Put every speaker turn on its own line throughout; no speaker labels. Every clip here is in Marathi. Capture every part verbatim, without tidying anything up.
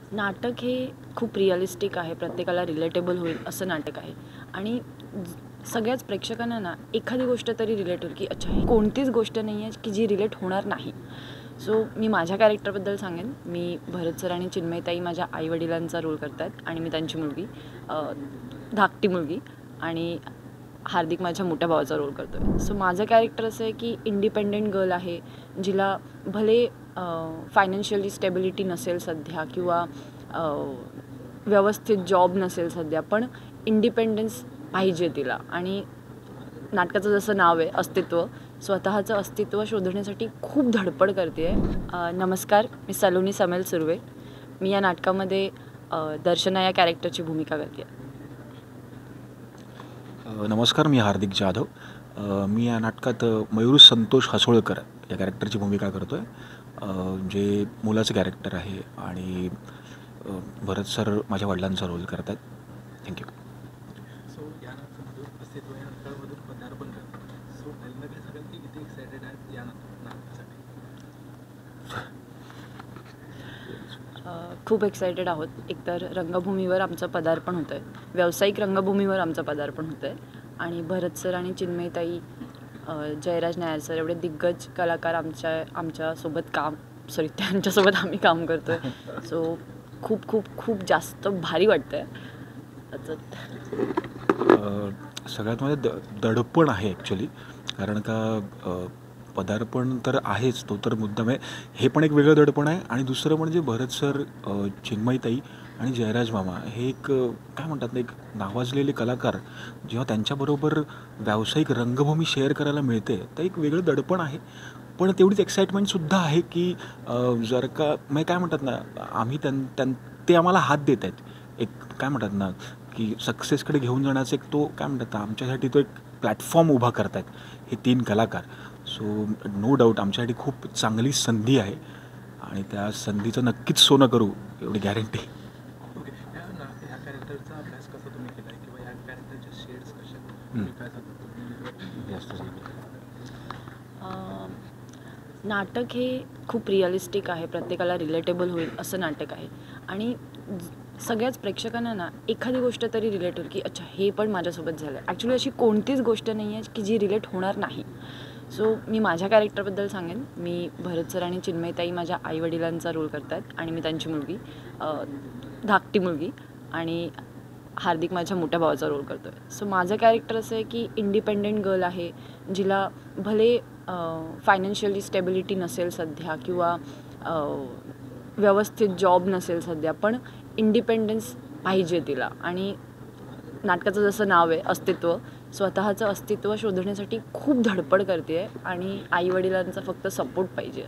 नाटक हे खूप रिअलिस्टिक आहे, प्रत्येकाला रिलेटेबल होईल असं नाटक आहे आणि सगळ्याच प्रेक्षकांना ना एखादी गोष्ट तरी रिलेट होईल की अच्छा ही कोणतीच गोष्ट नाही आहे की जी रिलेट होणार नाही. सो मी माझ्या कॅरेक्टरबद्दल सांगेन. मी भरत सर आणि चिन्मयताई माझ्या आईवडिलांचा रोल करत आहेत आणि मी त्यांची मुलगी, धाकटी मुलगी, आणि हार्दिक माझ्या मोठ्या भावाचा रोल करतो आहे. सो माझं कॅरेक्टर असं आहे की इंडिपेंडेंट गर्ल आहे, जिला भले फायनान्शियली स्टेबिलिटी नसेल सध्या किंवा व्यवस्थित जॉब नसेल सध्या, पण इंडिपेंडन्स पाहिजे तिला. आणि नाटकाचं जसं नाव आहे अस्तित्व, स्वतःचं अस्तित्व शोधण्यासाठी खूप धडपड करते आहे. नमस्कार, मी सलोनी समेल सुर्वे. मी या नाटकामध्ये दर्शना या कॅरेक्टरची भूमिका करते आहे.
नमस्कार, मी हार्दिक जाधव. मी या नाटकात मयूर संतोष हसोळकर या कॅरेक्टरची भूमिका करतो आहे, जे मुलाचं कॅरेक्टर आहे. आणि भरत सर माझ्या वडिलांचा रोल करत आहेत. थँक्यू.
सो या नाटकामधून अस्तित्व या नाटकामधून पदार्पण करतात. सो पहिल्यांदा काय सांगाल की किती एक्सायटेड आहेत या नाटकासाठी?
खूप एक्सायटेड आहोत. एकतर रंगभूमीवर आमचं पदार्पण होतं आहे, व्यावसायिक रंगभूमीवर आमचं पदार्पण होतं आहे. आणि भरत सर आणि चिन्मयताई, जयराज नायर सर एवढे दिग्गज कलाकार आमच्या आमच्यासोबत काम सॉरी त्यांच्यासोबत आम्ही काम करतो आहे. सो खूप खूप खूप जास्त भारी वाटतं आहे.
सगळ्यात मध्ये द दडपण आहे ॲक्च्युली, कारण का पदार्पण तर आहेच, तो तर मुद्दाम आहे. हे पण एक वेगळं दडपण आहे. आणि दुसरं म्हणजे भरत सर, चिन्मयताई आणि जयराज मामा हे एक काय म्हणतात ना, एक नावाजलेले कलाकार, जेव्हा त्यांच्याबरोबर व्यावसायिक रंगभूमी शेअर करायला मिळते तर एक वेगळं दडपण आहे. पण तेवढीच एक्साइटमेंटसुद्धा आहे की जर का मग काय म्हणतात ना, आम्ही त्यां त्यां ते आम्हाला हात देत आहेत, एक काय म्हणतात ना की सक्सेसकडे घेऊन जाण्याचा एक तो काय म्हणतात ना, आमच्यासाठी तो एक प्लॅटफॉर्म उभा करत आहेत हे तीन कलाकार. सो नो डाऊट आमच्यासाठी खूप चांगली संधी आहे आणि त्या संधीचं नक्कीच सोनं करू एवढी गॅरंटी.
ओके, या ना ह्या कॅरेक्टरचा अभ्यास कसा तुम्ही केला आहे किंवा या कॅरेक्टरचे शेड्स कशा तुम्ही काय
नाटक हे खूप रिअलिस्टिक आहे, प्रत्येकाला रिलेटेबल होईल असं नाटक आहे आणि सगळ्याच प्रेक्षकांना ना एखादी गोष्ट तरी रिलेट होईल की अच्छा हे पण माझ्यासोबत झालं आहे. ॲक्च्युली अशी कोणतीच गोष्ट नाही आहे की जी रिलेट होणार नाही. सो मी माझ्या कॅरेक्टरबद्दल सांगेन. मी भरत सर आणि चिन्मयताई माझ्या आईवडिलांचा रोल करत आहेत आणि मी त्यांची मुलगी, धाकटी मुलगी, आणि हार्दिक माझ्या मोठ्या भावाचा रोल करतो आहे. सो माझं कॅरेक्टर असं आहे की इंडिपेंडेंट गर्ल आहे, जिला भले फायनान्शियली स्टेबिलिटी नसेल सध्या किंवा व्यवस्थित जॉब नसेल सध्या, पण इंडिपेंडन्स पाहिजे तिला. आणि नाटकाचं जसं नाव आहे अस्तित्व, स्वतःचं अस्तित्व शोधण्यासाठी खूप धडपड करते आहे आणि आईवडिलांचा फक्त सपोर्ट पाहिजे.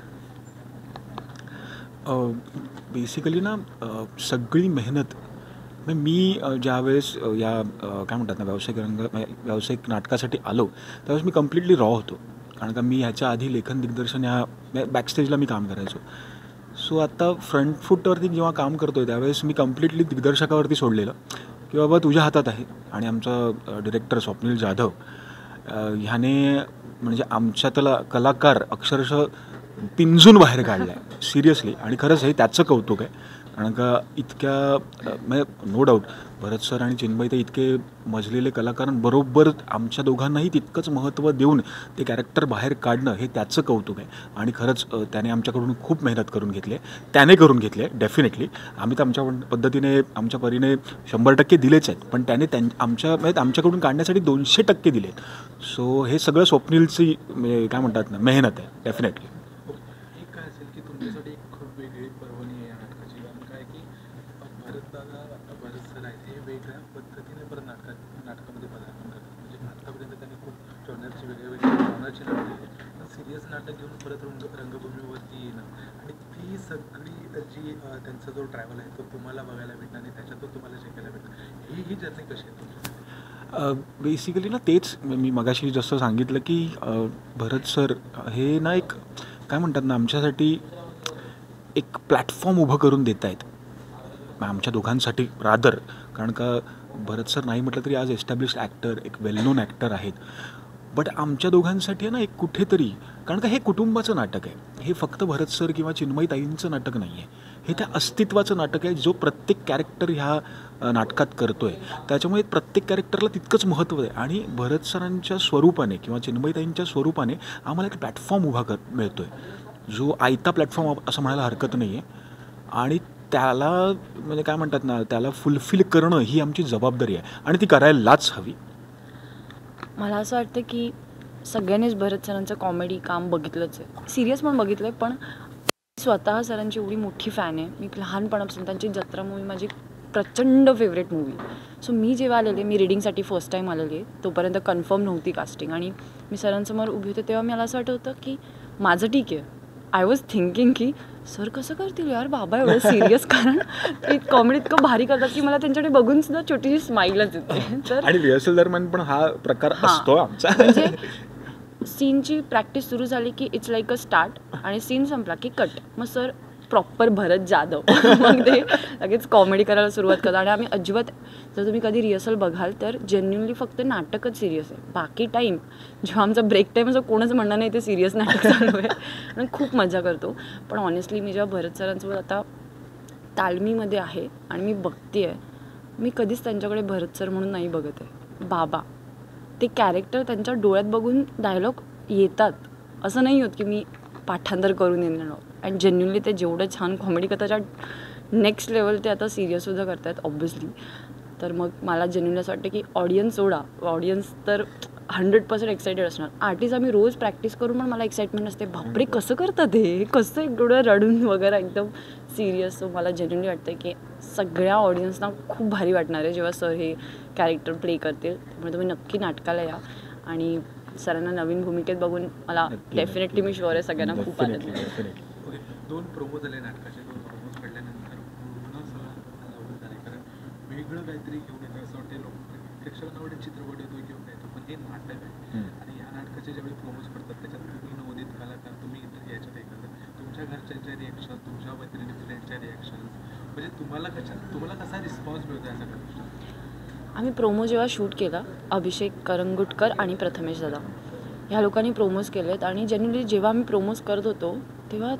बेसिकली ना सगळी मेहनत मी ज्यावेळेस या काय म्हणतात ना व्यावसायिक रंग व्यावसायिक नाटकासाठी आलो त्यावेळेस मी कम्प्लिटली रॉ होतो, कारण का मी ह्याच्या आधी लेखन दिग्दर्शन ह्या बॅकस्टेजला मी काम करायचो. सो आत्ता फ्रंट फूटवरती जेव्हा काम करतो आहे त्यावेळेस मी कम्प्लिटली दिग्दर्शकावरती सोडलेलं की बाबा तुझ्या हातात आहे. आणि आमचा डिरेक्टर स्वप्नील जाधव ह्याने म्हणजे आमच्यातला कलाकार अक्षरशः पिंजून बाहेर काढला आहे सिरियसली. आणि खरंच हे त्याचं कौतुक आहे, कारण का इतक्या म्हणजे नो डाऊट भरत सर आणि चिन्मयताई इतके मजलेले कलाकारांबरोबर आमच्या दोघांनाही तितकंच महत्त्व देऊन ते कॅरेक्टर बाहेर काढणं हे त्याचं कौतुक आहे. आणि खरंच त्याने आमच्याकडून खूप मेहनत करून घेतली आहे, त्याने करून घेतली आहे डेफिनेटली. आम्ही तर आमच्या पद्धतीने आमच्या परीने शंभर टक्के दिलेच आहेत, पण त्याने त्यां आमच्या म्हणजे आमच्याकडून काढण्यासाठी दोनशे टक्के दिले आहेत. सो हे सगळं स्वप्नीलची म्हणजे काय म्हणतात ना मेहनत आहे डेफिनेटली.
एक काय असेल की तुमच्यासाठी एक खूप वेगळी पर्वणी आहे या नाटकाची, कारण काय की भरत दादा भरत सर आहेत हे वेगळ्या पद्धतीने परत नाटकात नाटकामध्ये पदार्पण करतात. म्हणजे आत्तापर्यंत त्यांनी खूप जॉनरची वेगळ्या वेगळ्या जॉनरची नाटकं पण सिरियस नाटक घेऊन परत रंग रंगभूमीवरती येणं आणि ती सगळी जी त्यांचा जो ट्रॅव्हल आहे तो तुम्हाला बघायला भेटणं आणि त्याच्यातून तुम्हाला शिकायला भेटणं ही ही जर्नी कशी आहे तुमची?
बेसिकली ना तेच मी मगाशी जसं सांगितलं की भरत सर हे ना एक काय म्हणतात ना आमच्यासाठी एक प्लॅटफॉर्म उभं करून देत आहेत आमच्या दोघांसाठी रादर. कारण का भरत सर नाही म्हटलं तरी आज एस्टॅब्लिश्ड ॲक्टर, एक वेल नोन ॲक्टर आहेत. बट आमच्या दोघांसाठी ना एक कुठेतरी, कारण का हे कुटुंबाचं नाटक आहे, हे फक्त भरत सर किंवा चिन्मयताईंचं नाटक नाही आहे, हे त्या अस्तित्वाचं नाटक आहे, जो प्रत्येक कॅरेक्टर ह्या अ, नाटकात करतो आहे. त्याच्यामुळे प्रत्येक कॅरेक्टरला तितकंच महत्त्व आहे आणि भरत सरांच्या स्वरूपाने किंवा चिन्मयताईंच्या स्वरूपाने आम्हाला एक प्लॅटफॉर्म उभा कर मिळतो आहे, जो आयता प्लॅटफॉर्म असं म्हणायला हरकत नाही आहे. आणि त्याला म्हणजे काय म्हणतात ना, त्याला फुलफिल करणं ही आमची जबाबदारी आहे आणि ती करायलाच हवी.
मला असं वाटतं की सगळ्यांनीच भरत सरांचं कॉमेडी काम बघितलंच आहे, सिरियस पण बघितलं आहे. पण स्वतः सरांची एवढी मोठी फॅन आहे मी, लहानपणापासून त्यांची जत्रा मूवी माझी प्रचंड फेवरेट मूवी. सो मी जेव्हा आलेले, मी रिडिंगसाठी फर्स्ट टाईम आलेले, तोपर्यंत कन्फर्म नव्हती कास्टिंग आणि मी सरांसमोर उभी होते, तेव्हा मला असं वाटत होतं की माझं ठीक आहे. आय वॉज थिंकिंग की सर कसं करतील यार बाबा एवढं सिरियस, कारण ते कॉमेडी इतकं भारी करतात की मला त्यांच्याकडे बघून सुद्धा छोटीशी स्माईलच येते. तर
आणि रिहर्सल दरम्यान पण हा प्रकार
हां,
असतो आमचा.
म्हणजे सीनची प्रॅक्टिस सुरू झाली की इट्स लाईक अ स्टार्ट आणि सीन संपला की कट. मग सर प्रॉपर भरत जाधव मग ते लगेच कॉमेडी करायला सुरुवात करतात. आणि आम्ही अजिबात, जर तुम्ही कधी रिहर्सल बघाल तर जेन्युनली फक्त नाटकच सिरियस आहे. बाकी टाईम जेव्हा आमचा ब्रेक टाईम असं कोणच म्हणणार नाही ते सिरियस नाटक चालू आहे आणि खूप मजा करतो. पण ऑनेस्टली मी जेव्हा भरत सरांसोबत आता तालमीमध्ये आहे आणि मी बघते आहे, मी कधीच त्यांच्याकडे भरत सर म्हणून नाही बघत आहे, बाबा. ते कॅरेक्टर त्यांच्या डोळ्यात बघून डायलॉग येतात, असं नाही होत की मी पाठांतर करून येणार. अँड जेन्युनली ते जेवढं छान कॉमेडी करताच्या नेक्स्ट लेवल ते आता सिरियससुद्धा करत आहेत ऑब्व्हियसली. तर मग मला जेन्युनली असं वाटतं की ऑडियन्स सोडा, ऑडियन्स तर हंड्रेड पर्सेंट एक्सायटेड असणार. आर्टिस्ट आम्ही रोज प्रॅक्टिस करून पण मला एक्साइटमेंट असते, बापरे कसं करतात हे, कसं एक डोळं रडून वगैरे एकदम सिरियस. सो मला जेन्युनली वाटतं की सगळ्या ऑडियन्सना खूप भारी वाटणार आहे जेव्हा सर हे कॅरेक्टर प्ले करतील. त्यामुळे तुम्ही नक्की नाटकाला या आणि सरांना नवीन भूमिकेत बघून मला डेफिनेटली मी शुअर आहे सगळ्यांना खूप आनंद आहे.
ओके, दोन प्रोमो झाले नाटकाचे. दोन प्रोमोज काढल्यानंतर पूर्ण सगळं लावून झाले, कारण वेगळं काहीतरी घेऊन येतं असं वाटतं. लोक प्रेक्षकांना वाटेल चित्रपट येतो घेऊन येतो, पण हे नाटक आहे. आणि या नाटकाचे ज्यावेळी प्रोमोज पडतात त्याच्यात तुम्ही नवोदित कलाकार, तुम्ही इतर याच्यात एकत्र तुमच्या घरच्यांच्या रिॲक्शन, तुमच्या मैत्रिणी फ्रेंडच्या रिॲक्शन, म्हणजे तुम्हाला कशा तुम्हाला कसा रिस्पॉन्स मिळतो या सगळ्या गोष्टी?
आम्ही प्रोमो जेव्हा शूट केला, अभिषेक करंगुटकर आणि प्रथमेश दादा ह्या लोकांनी प्रोमोज केलेत. आणि जेन्युनली जेव्हा आम्ही प्रोमोज करत होतो तेव्हा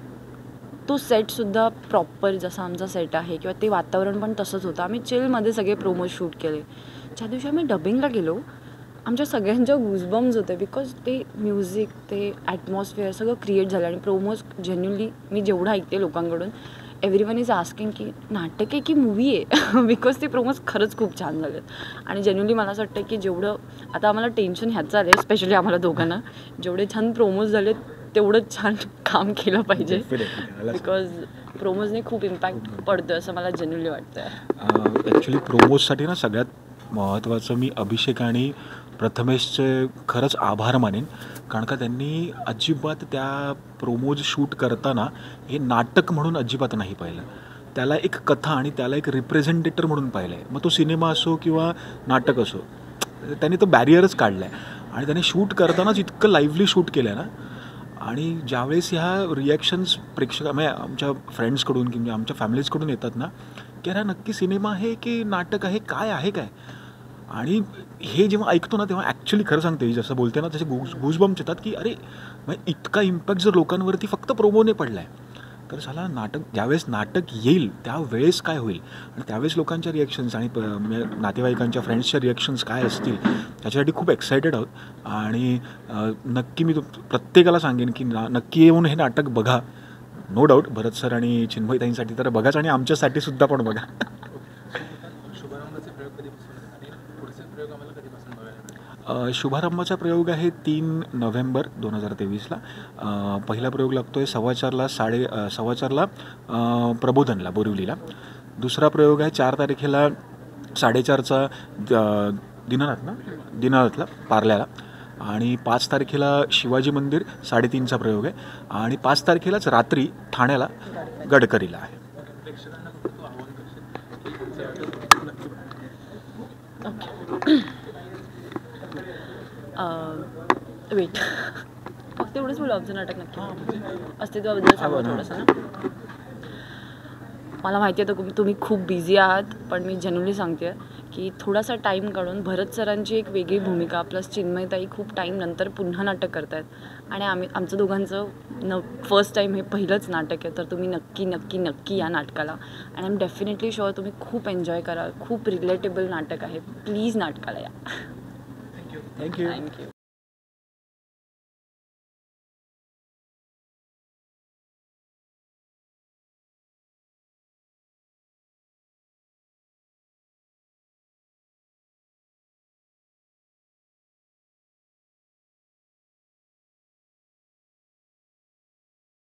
तो सेटसुद्धा प्रॉपर जसा आमचा सेट आहे किंवा ते वातावरण पण तसंच होतं. आम्ही चिलमध्ये सगळे प्रोमोज शूट केले. ज्या दिवशी आम्ही डबिंगला गेलो, आमच्या सगळ्यांच्या गुजबम्स होते, बिकॉज ते म्युझिक, ते ॲटमॉस्फिअर सगळं क्रिएट झालं. आणि प्रोमोज जेन्युनली मी जेवढं ऐकते लोकांकडून, एव्हरी वन इज आस्किंग की नाटक आहे की मूवी आहे, बिकॉज ते प्रोमोज खरंच खूप छान झालेत. आणि जेन्युनली मला असं वाटतं की जेवढं आता आम्हाला टेन्शन ह्याचं आलं आहे, स्पेशली आम्हाला दोघांना, जेवढे छान प्रोमोज झालेत तेवढंच छान काम केलं पाहिजे, बिकॉज प्रोमोजने खूप इम्पॅक्ट पडतो असं मला जेन्युनली वाटतं आहे.
ॲक्च्युली प्रोमोजसाठी ना सगळ्यात महत्त्वाचं मी अभिषेक आणि प्रथमेशचे खरंच आभार मानेन, कारण का त्यांनी अजिबात त्या प्रोमोज शूट करताना हे नाटक म्हणून अजिबात नाही पाहिलं. त्याला एक कथा आणि त्याला एक रिप्रेझेंटेटर म्हणून पाहिलं आहे. मग तो सिनेमा असो किंवा नाटक असो, त्यांनी तो बॅरियरच काढला आहे. आणि त्याने शूट करतानाच इतकं लाईव्हली शूट केलं आहे ना. आणि ज्यावेळेस ह्या रिॲक्शन्स प्रेक्षक म्हणजे आमच्या फ्रेंड्सकडून किंवा आमच्या फॅमिलीजकडून येतात ना, की अरे नक्की सिनेमा आहे की नाटक आहे, काय आहे काय. आणि हे जेव्हा ऐकतो ना तेव्हा ॲक्च्युली खरं सांगते, जसं बोलते ना तसे गुज गुजबम्स येतात की अरे म्हणजे इतका इम्पॅक्ट जर लोकांवरती फक्त प्रोमोने पडला आहे, तर साला नाटक ज्यावेळेस नाटक येईल त्यावेळेस काय होईल आणि त्यावेळेस लोकांच्या रिॲक्शन्स आणि प म्हणजे नातेवाईकांच्या फ्रेंड्सच्या रिॲक्शन्स काय असतील त्याच्यासाठी खूप एक्सायटेड आहोत. आणि नक्की मी प्रत्येकाला सांगेन की ना नक्की येऊन हे नाटक बघा. नो डाऊट भरत सर आणि चिन्मयताईंसाठी तर बघाच आणि आमच्यासाठी सुद्धा पण बघा.
शुभारंभाचे प्रयोग कधीपासून आणि पुढचे प्रयोग आम्हाला कधीपासून बघायला मिळेल?
शुभारंभाचा प्रयोग आहे तीन नोव्हेंबर दोन हजार तेवीसला. पहिला प्रयोग लागतो आहे सव्वा चारला साडे सव्वा चारला प्रबोधनला बोरिवलीला. दुसरा प्रयोग आहे चार तारखेला साडेचारचा दिनानाथ ना दिनानाथला पार्ल्याला. आणि पाच तारखेला शिवाजी मंदिर साडेतीनचा प्रयोग आहे. आणि पाच तारखेलाच रात्री ठाण्याला गडकरीला आहे.
प्रेक्षकांना फक्त आव्हान करशील
वेट फक्त एवढंच बोलू आमचं नाटक नक्की अस्तित्वाबद्दल सांगू थोडंसं ना. मला माहिती आहे तर तुम्ही खूप बिझी आहात, पण मी जेन्युनली सांगते की की थोडासा टाईम काढून भरत सरांची एक वेगळी भूमिका प्लस चिन्मयताई खूप टाईम नंतर पुन्हा नाटक करतायत आणि आम्ही आमचं दोघांचं न फर्स्ट टाईम हे पहिलंच नाटक आहे, तर तुम्ही नक्की नक्की नक्की या नाटकाला आणि आय एम डेफिनेटली शुअर तुम्ही खूप एन्जॉय कराल. खूप रिलेटेबल नाटक आहे. प्लीज नाटकाला या.
Thank you
thank you
thank you.